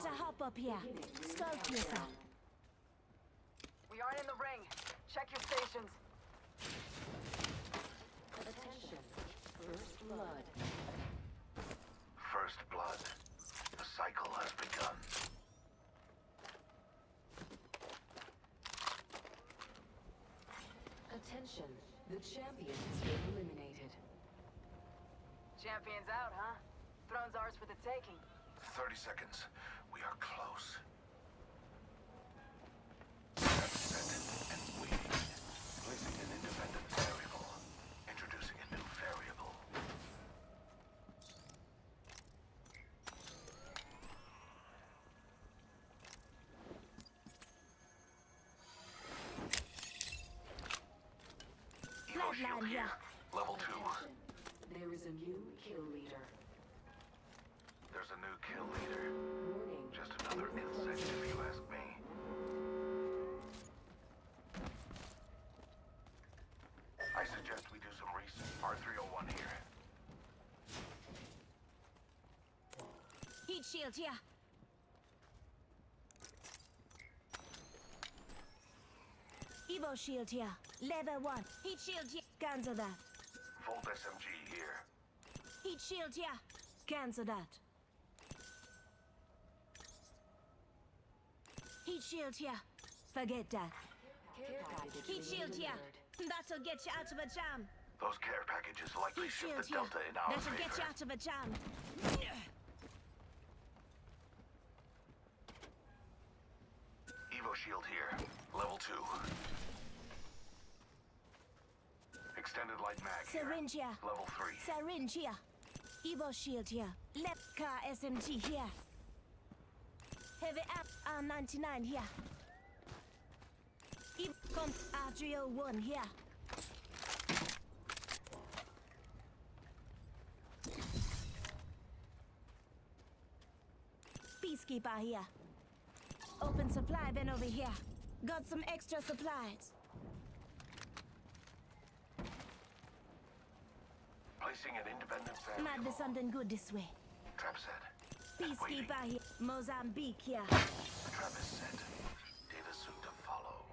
Better hop up here. Scout yourself. We aren't in the ring. Check your stations. Attention. First blood. First blood. The cycle has begun. Attention. The champion has been eliminated. Champion's out, huh? Throne's ours for the taking. 30 seconds. We are close. Set and waiting. Placing an independent variable. Introducing a new variable. Evo shield here. Level 2. There is a new kill leader. There's a new kill leader. Warning. Just another insect if you ask me. I suggest we do some research. R301 here. Heat shield here. Evo shield here. Level 1. Heat shield here. Cancel that. Volt SMG here. Heat shield here. Cancel that. Heat shield here. Forget that. Care package Heat shield here. delivered. That'll get you out of a jam. Those care packages likely Heat shift shield the here. delta in our That'll get you favor. out of a jam. Evo shield here. Level 2. Extended light mag here. Syringe here. Level 3. Syringe here. Evo shield here. Left car SMG here. Heavy app R99 here. Evo comp R301 here. Peacekeeper here. Open supply bin over here. Got some extra supplies. Placing an independent variable. Might be something good this way. Trap set. And waiting. Peacekeeper here. Mozambique here. Trap is set. Data soon to follow.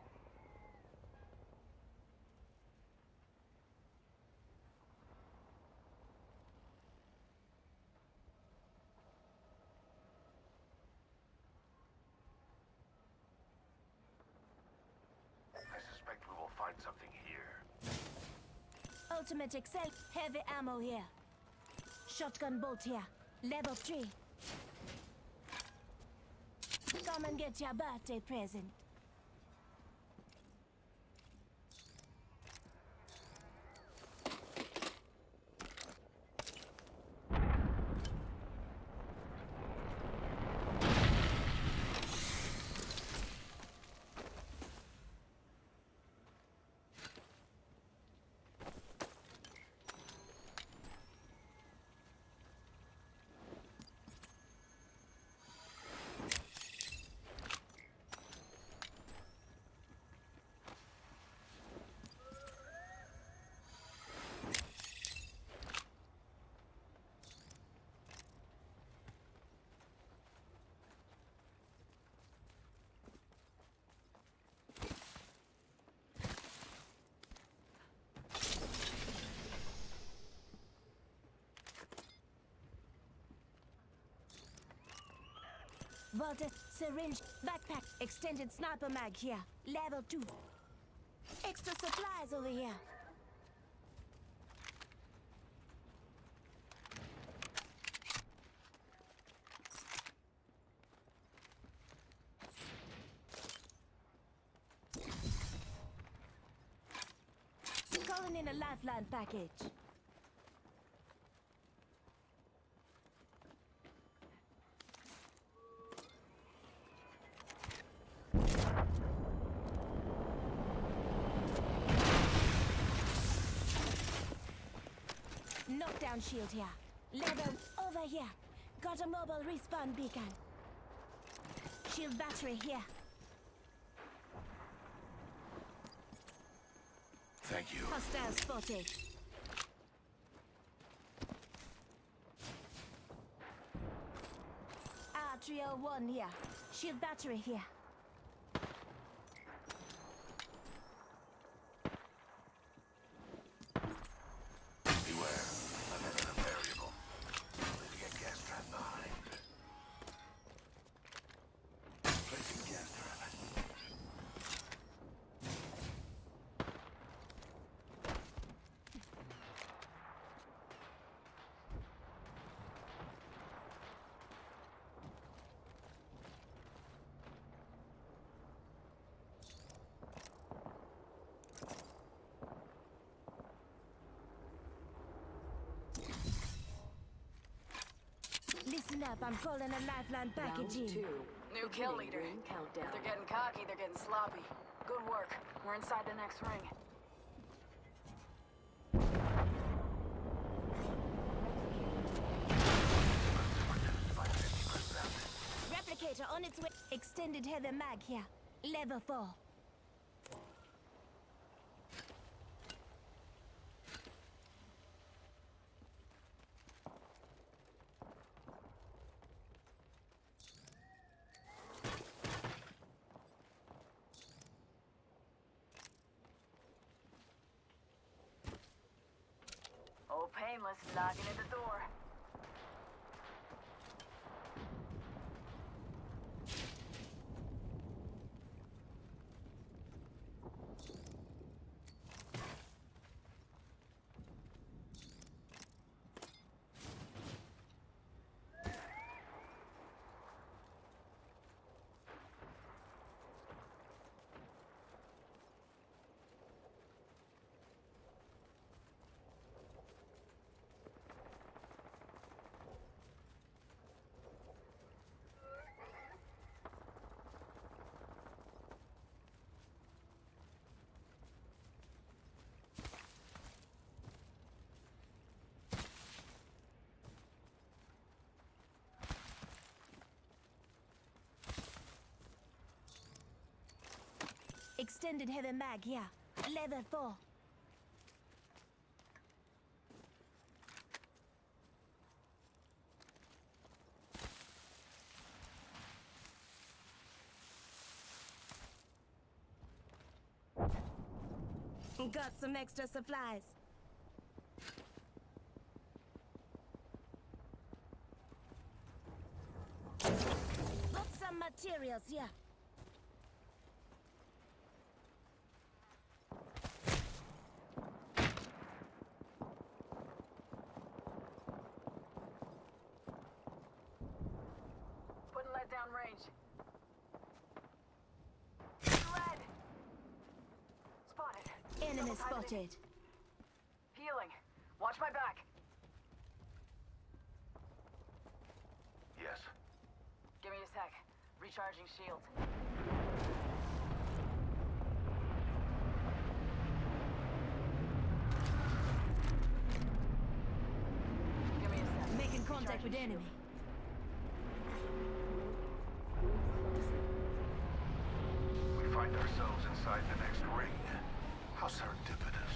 I suspect we will find something here. Ultimate Excel. Heavy ammo here. Shotgun bolt here. Level 3. Come and get your birthday present. Volta, syringe, backpack, extended sniper mag here. Level 2. Extra supplies over here. Calling in a lifeline package. Knockdown shield here. Level over here. Got a mobile respawn beacon. Shield battery here. Thank you. Hostile spotted. Level 1 here. Shield battery here. Beware. Another variable. Leaving a gas trap behind. Placing gas trap. Listen up, I'm calling a lifeline package in. Round 2. New kill Beginning leader. ring countdown. If they're getting cocky, they're getting sloppy. Good work. We're inside the next ring. Replicator on its way. Extended heavy mag here. Level 4. Old Painless knocking at the door. Extended heavy mag here. Level 4. Got some extra supplies. Got some materials here. Putting lead down range. Lead! Spotted. Enemy Double timing it. spotted. Healing. Watch my back. Yes. Give me a sec. Recharging shield. Give me a sec. Making contact with Recharging enemy. We find ourselves inside the next ring. How serendipitous.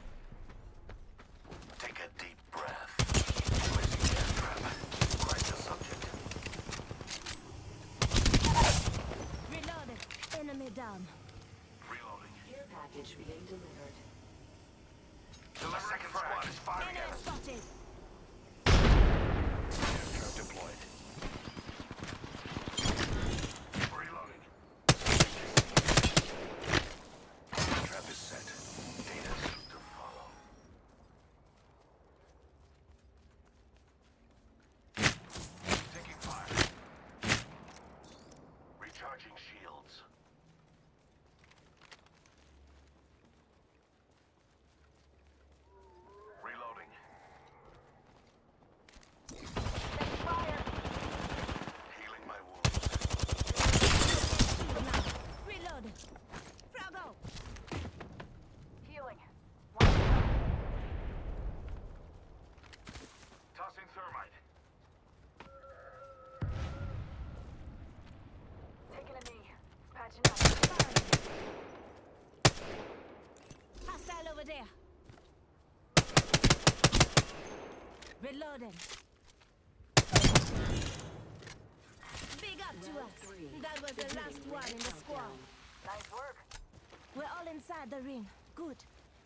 Take a deep breath. Placing gas trap. Right the subject. Reloaded. Enemy down. Reloading. Care package being delivered. The second squad is firing Enemy at us. spotted. Gas trap deployed. Reloading. Trap is set. Data soon to follow. Taking fire. Recharging shields. Reloading. Fire! Healing my wounds. Reload. Froggo. Healing. Tossing thermite. Taking a knee. Patching up. Hostile over there. Reloading. Big up to Round us. 3. That was the Beginning last one ring in the squad. countdown. Nice work. We're all inside the ring. Good.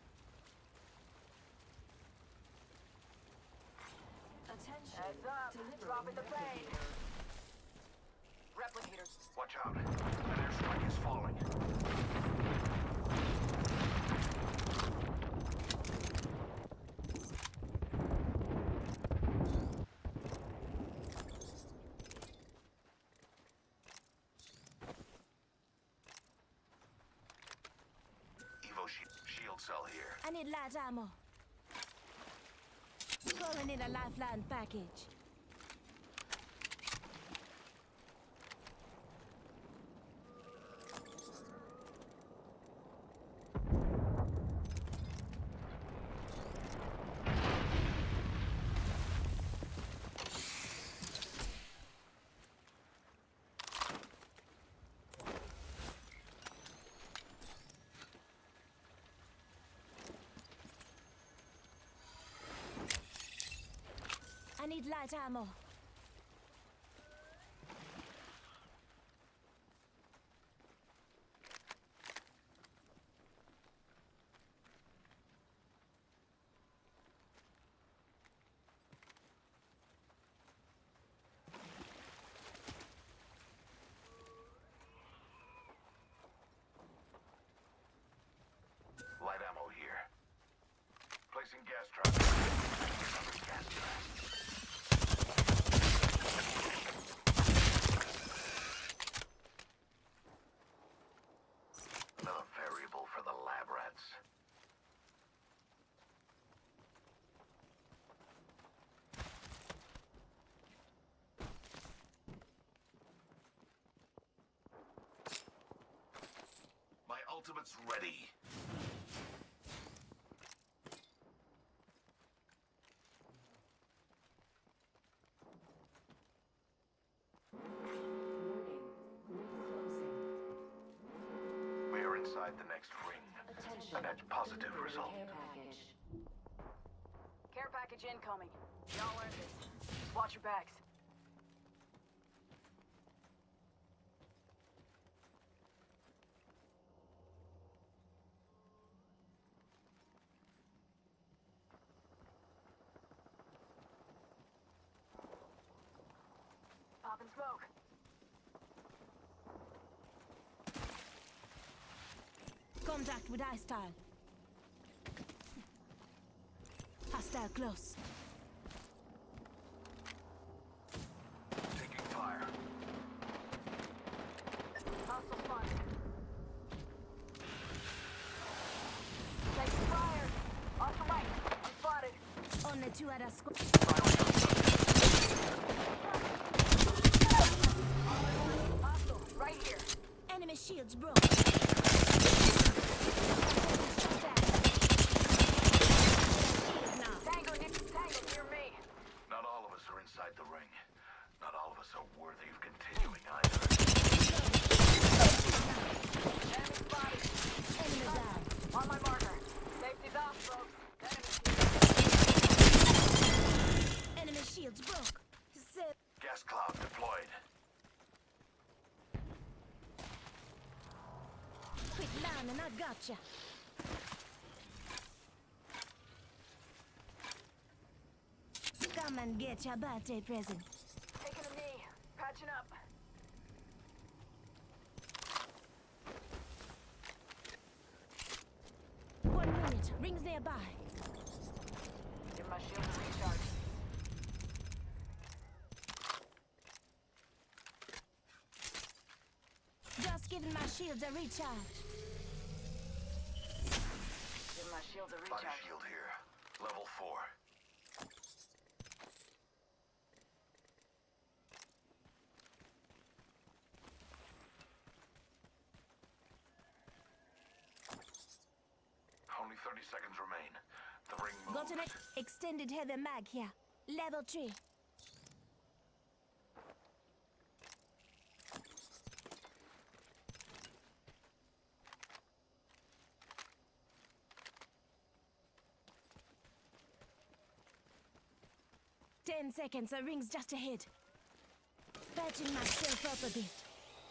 Attention. Heads up. Delivering Dropping the pain. replicator. Replicators. Watch out. An airstrike is falling. Evo shield cell here. I need light ammo. Calling in a lifeline package. I need light ammo. Light ammo here. Placing gas trap. Another gas trap. Another variable for the lab rats. My ultimate's ready. Warning. Ring closing. We are inside the next ring. Attention. A net positive Delivering result. Care package. Care package incoming. Y'all earned this. Just watch your backs. Pop and smoke. Contact with hostile. Hostile close. Taking fire. Hostile spotted. Taking fire. Off the right. I'm spotted. Only two other squad. Hostile. Right here. Enemy shields broke. Tango near me. Not all of us are inside the ring. Not all of us are worthy of continuing either. Enemy spotted. Enemy down. On my marker. Safety's off, folks. Enemy shields broke. Set. Gas cloud deployed. Quick line and I gotcha. Come and get your birthday present. Taking a knee. Patching up. One minute. Rings nearby. Give my shield a recharge. Just giving my shields a recharge. Give my shield a Body recharge. shield here. Level 4. Only 30 seconds remain. The ring moves. Got an extended heavy mag here. Level 3. "10 seconds, the ring's just ahead. Patching myself up a bit.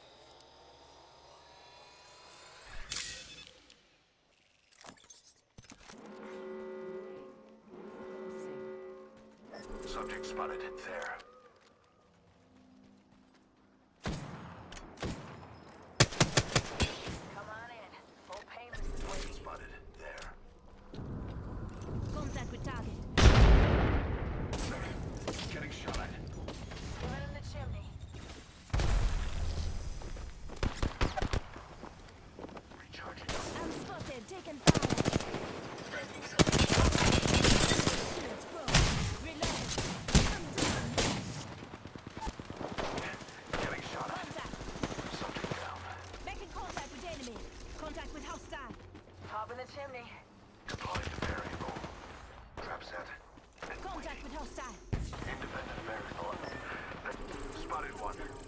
Subject spotted there. Come on in. Full painless is waiting. Spotted there. Contact with target. Getting shot at. Moving in the chimney. Recharging. I'm spotted. Taking fire. Shields broke. Reload. I'm down. Getting shot at. Contact. Subject down. Making contact with enemy. Contact with hostile. Hop in the chimney. Deployed variable. Trap set. Contact with hostile. Independent variable. Spotted one.